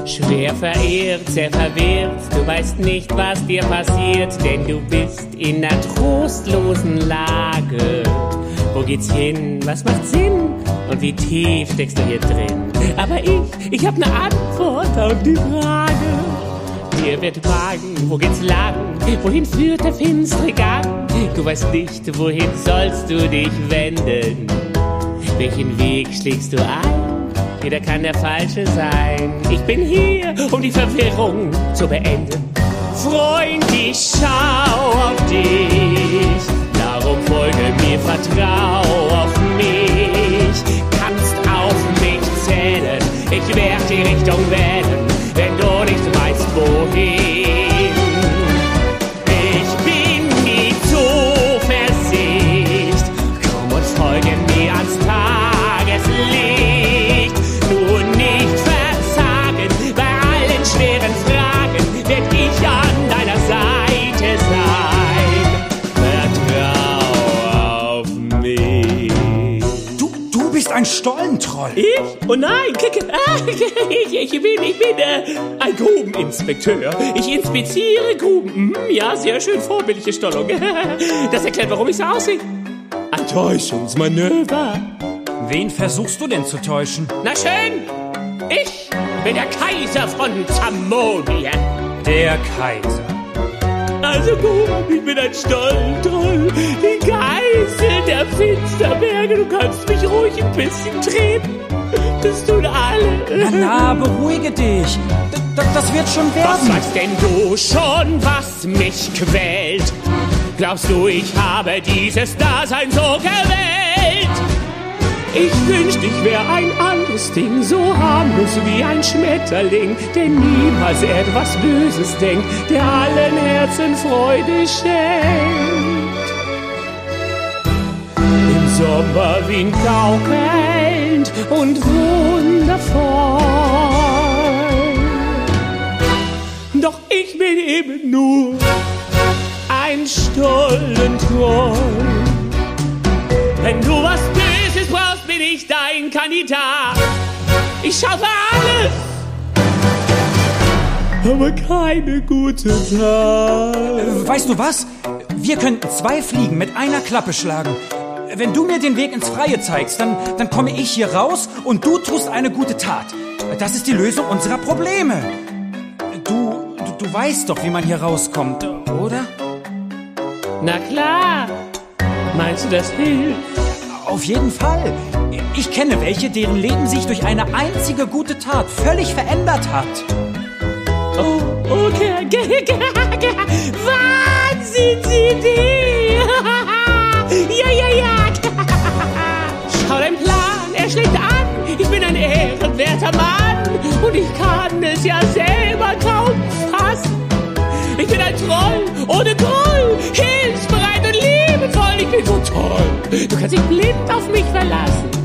Schwer verehrt, sehr verwirrt, du weißt nicht, was dir passiert, denn du bist in einer trostlosen Lage. Wo geht's hin, was macht Sinn und wie tief steckst du hier drin? Aber ich hab ne Antwort auf die Frage. Dir wird wagen, wo geht's lang, wohin führt der finstere Gang? Du weißt nicht, wohin sollst du dich wenden? Welchen Weg schlägst du ein? Jeder kann der falsche sein. Ich bin hier, um die Verwirrung zu beenden. Freund, ich schau auf dich, darum folge mir, vertrau auf mich. Kannst auf mich zählen, ich werd die Richtung wählen, wenn du nicht weißt, wohin. Ich bin die Zuversicht, komm und folge mir ans Tageslicht. Nur nicht versagen, bei allen schweren Fragen werd ich an deiner Seite sein. Vertrau auf mich. Du bist ein Stollentroll. Ich? Oh nein, ich bin ein Grubeninspekteur. Ich inspiziere Gruben. Ja, sehr schön, vorbildliche Stollung. Das erklärt, warum ich so aussehe. Ein Täuschungsmanöver. Wen versuchst du denn zu täuschen? Na schön, ich bin der Kaiser von Zamonia. Der Kaiser. Also gut, ich bin ein Stollentroll, die Geißel der Finsterberge. Du kannst mich ruhig ein bisschen treten. Das tun alle. Na, beruhige dich. Das wird schon werden. Was sagst denn du schon, was mich quält? Glaubst du, ich habe dieses Dasein so gewählt? Ich wünschte, ich wär ein anderes Ding, so harmlos wie ein Schmetterling, der niemals etwas Böses denkt, der allen Herzen Freude schenkt. Im Sommer Wind gaukelnd und wundervoll. Doch ich bin eben nur ein Stollentroll. Wenn du was Böses brauchst, bin ich dein Kandidat. Ich schaffe alles, aber keine gute Tat. Weißt du was? Wir könnten 2 Fliegen mit einer Klappe schlagen. Wenn du mir den Weg ins Freie zeigst, dann komme ich hier raus und du tust eine gute Tat. Das ist die Lösung unserer Probleme. Du weißt doch, wie man hier rauskommt, oder? Na klar. Meinst du, das hilft? Auf jeden Fall. Ich kenne welche, deren Leben sich durch eine einzige gute Tat völlig verändert hat. Oh, okay. Wahnsinnsidee. Ja. Schau dein Plan, er schlägt an. Ich bin ein ehrenwerter Mann und ich kann es ja selber kaum fassen. Ich bin ein Troll ohne Groll, hilfsbereit und liebevoll. Ich bin so toll. Du kannst dich blind auf mich verlassen.